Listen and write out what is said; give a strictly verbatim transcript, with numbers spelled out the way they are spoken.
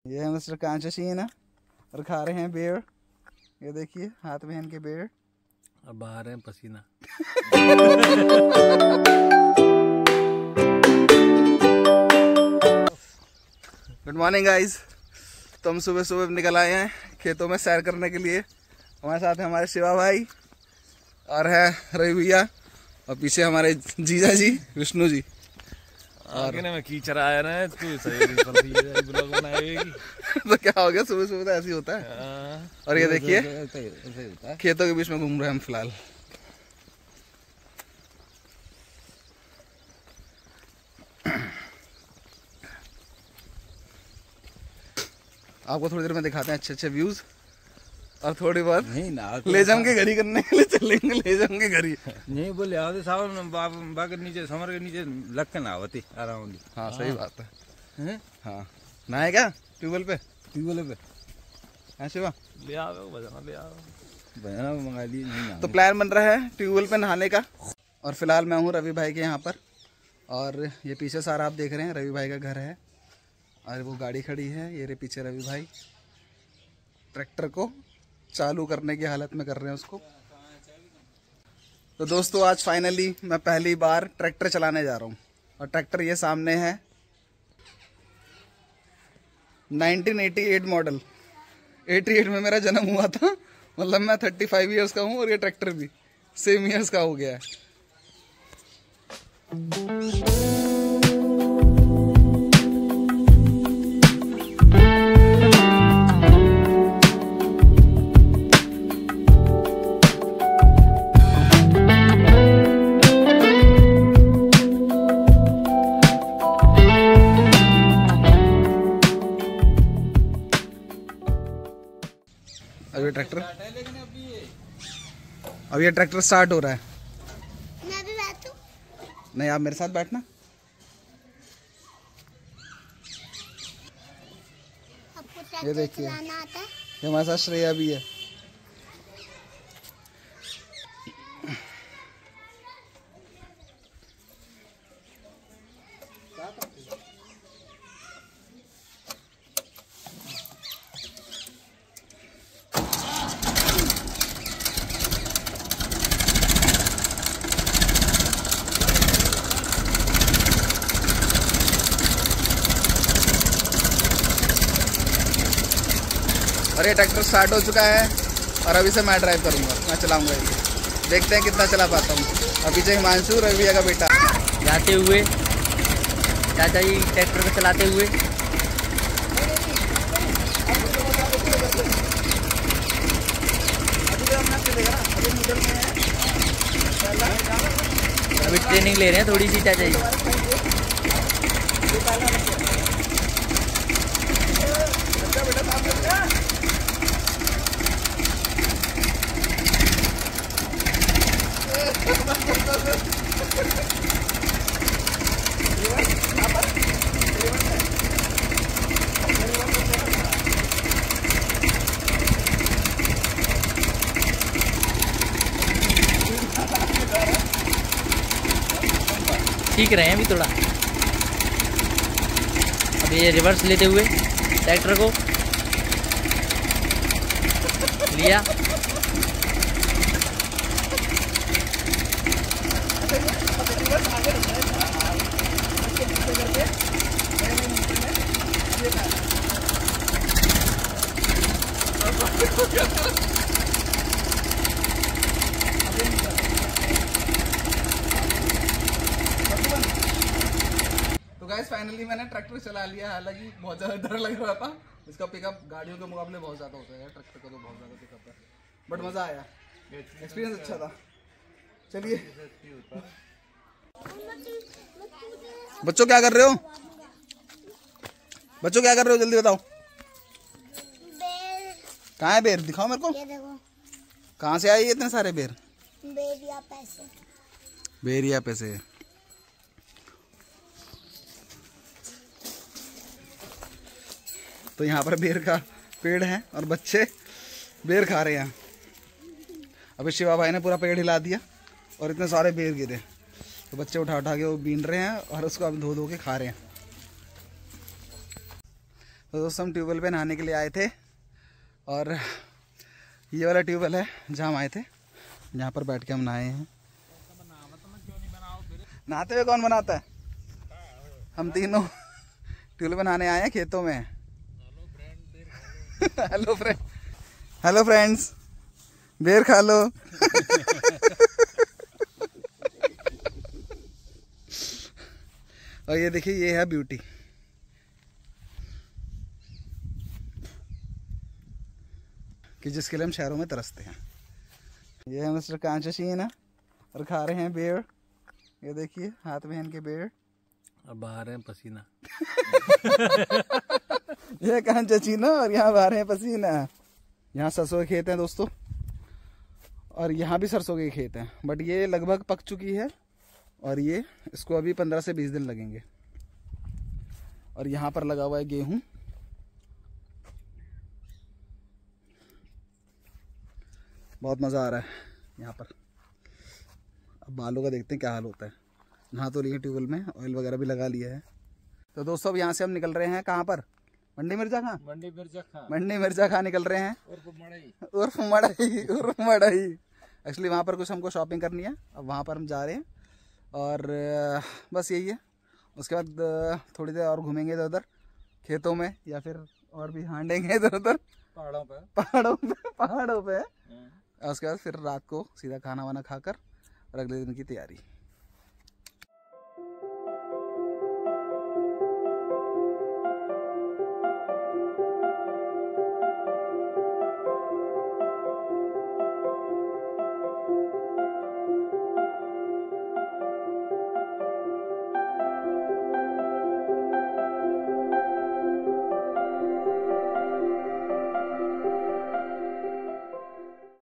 ये है मिस्टर कांचशीना और खा रहे हैं बेर। ये देखिए हाथ में इनके बेर। अब बाहर है पसीना। Good morning guys. तो हम सुबह सुबह निकल आए हैं खेतों में सैर करने के लिए। हमारे साथ है हमारे शिवा भाई और है रवि भैया और पीछे हमारे जीजा जी विष्णु जी। और में कीचड़ आया ना तो क्या हो गया, सुबह सुबह तो ऐसे ही होता है। और ये देखिए खेतों के बीच में घूम रहे हैं हम फिलहाल। आपको थोड़ी देर में दिखाते हैं अच्छे अच्छे व्यूज और थोड़ी बहुत ले जाऊं के घड़ी करने के लिए चलेंगे। ले जाऊं के घड़ी नहीं बोले आवते सावन बा के नीचे समर के नीचे लग के ना आवती आराम। हाँ सही बात है। हाँ नहाए क्या ट्यूबवेल पे? ट्यूबवेल पे हाँ शिवा ले आओ बजाना ले आओ बजाना मंगा ली। तो प्लान बन रहा है ट्यूबवेल पे नहाने का। और फिलहाल मैं हूँ रवि भाई के यहाँ पर और ये पीछे सारा आप देख रहे हैं रवि भाई का घर है और वो गाड़ी खड़ी है। ये रे पीछे रवि भाई ट्रैक्टर को चालू करने की हालत में कर रहे हैं उसको। तो दोस्तों आज फाइनली मैं पहली बार ट्रैक्टर चलाने जा रहा हूँ और ट्रैक्टर ये सामने है नाइनटीन एटी एट मॉडल। अठासी में मेरा जन्म हुआ था, मतलब मैं पैंतीस इयर्स का हूँ और ये ट्रैक्टर भी सेम इयर्स का हो गया है। अब ये ट्रैक्टर अब ये ट्रैक्टर स्टार्ट हो रहा है। मैं भी बैठूं? नहीं आप मेरे साथ बैठना। आपको ये देखिए चलाना आता है? ये हमारे साथ श्रेया भी है। और ये ट्रैक्टर स्टार्ट हो चुका है और अभी से मैं ड्राइव करूंगा, मैं चलाऊंगा ये। देखते हैं कितना चला पाता हूँ। और पीछे हिमांशु रवि का बेटा जाते हुए चाचा जी ट्रैक्टर को चलाते हुए। अभी ट्रेनिंग ले रहे हैं थोड़ी सी चाचा जी। सीख रहे हैं अभी थोड़ा। अब ये रिवर्स लेते हुए ट्रैक्टर को लिया। तो गाइस फाइनली मैंने ट्रैक्टर चला लिया। हालांकि बहुत ज़्यादा डर लग रहा था, इसका पिकअप गाड़ियों के मुकाबले बहुत ज़्यादा होता है, ट्रैक्टर का तो बहुत ज़्यादा पिकअप है, बट मज़ा आया, एक्सपीरियंस अच्छा था। चलिए बच्चों क्या कर रहे हो? बच्चों क्या कर रहे हो जल्दी बताओ। बेर। कहाँ है बेर? दिखाओ मेरे को। ये देखो। कहाँ से आए इतने सारे बेर? बेरिया पैसे। बेरिया पैसे। तो यहाँ पर बेर का पेड़ है और बच्चे बेर खा रहे हैं। अभी शिवा भाई ने पूरा पेड़ हिला दिया और इतने सारे बेर गिरे, तो बच्चे उठा उठा के वो बीन रहे हैं और उसको अब धो धो के खा रहे हैं। तो दोस्तों हम ट्यूबवेल पे नहाने के लिए आए थे और ये वाला ट्यूबवेल है जहाँ हम आए थे। यहाँ पर बैठ के हम नहाए हैं। नहाते हुए कौन बनाता है? हम तीनों ट्यूबवेल पे नहाने आए हैं खेतों में। हेलो फ्रेंड, हेलो फ्रेंड्स, बेर खा लो। और ये देखिए, ये है ब्यूटी। कि जिसके लिए हम शहरों में तरसते हैं। ये है मिस्टर कांचशीन और खा रहे हैं बेर। ये देखिए हाथ में इनके बेर। अब बाहर है पसीना। ये कांचशीन और यहाँ बाहर है पसीना। यहाँ सरसों के खेत हैं दोस्तों और यहाँ भी सरसों के खेत हैं, बट ये लगभग पक चुकी है और ये इसको अभी पंद्रह से बीस दिन लगेंगे। और यहाँ पर लगा हुआ है गेहूँ। बहुत मज़ा आ रहा है यहाँ पर। अब बालों का देखते हैं क्या हाल होता है। नहा तो लिए ट्यूबवेल में, ऑयल वगैरह भी लगा लिया है। तो दोस्तों अब यहाँ से हम निकल रहे हैं कहाँ पर? मंडी मिर्जा खां। मंडी मिर्जा खां मंडी मिर्जा खां निकल रहे हैं। उर्फ मड़ई उर्फ मड़ई उर्फ मड़ई एक्चुअली वहाँ पर कुछ हमको शॉपिंग करनी है। अब वहाँ पर हम जा रहे हैं और बस यही है। उसके बाद थोड़ी देर और घूमेंगे इधर उधर खेतों में, या फिर और भी हांडेंगे इधर उधर पहाड़ों पे पहाड़ों पे पहाड़ों पे और उसके बाद फिर रात को सीधा खाना वाना खाकर और अगले दिन की तैयारी।